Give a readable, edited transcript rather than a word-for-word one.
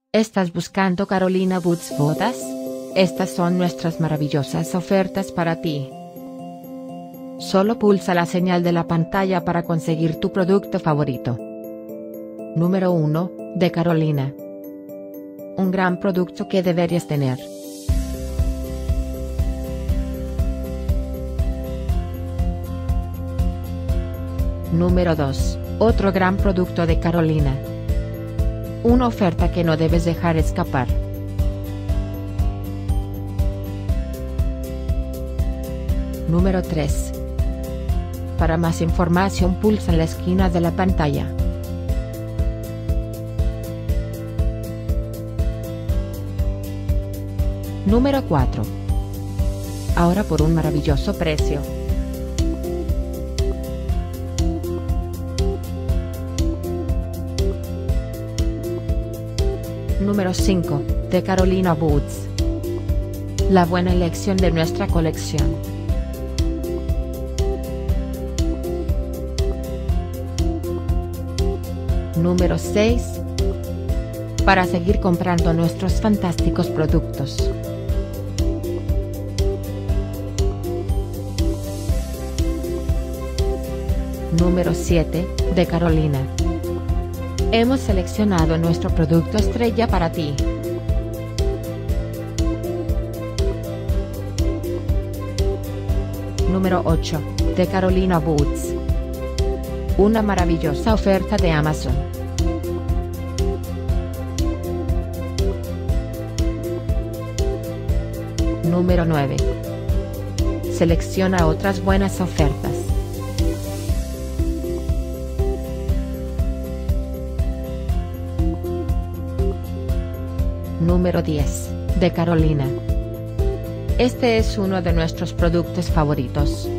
¿Estás buscando Carolina Boots botas? Estas son nuestras maravillosas ofertas para ti. Solo pulsa la señal de la pantalla para conseguir tu producto favorito. Número 1, de Carolina. Un gran producto que deberías tener. Número 2, otro gran producto de Carolina. Una oferta que no debes dejar escapar. Número 3. Para más información pulsa en la esquina de la pantalla. Número 4. Ahora por un maravilloso precio. Número 5, de Carolina Boots. La buena elección de nuestra colección. Número 6. Para seguir comprando nuestros fantásticos productos. Número 7, de Carolina. Hemos seleccionado nuestro producto estrella para ti. Número 8, de Carolina Boots. Una maravillosa oferta de Amazon. Número 9. Selecciona otras buenas ofertas. Número 10, de Carolina. Este es uno de nuestros productos favoritos.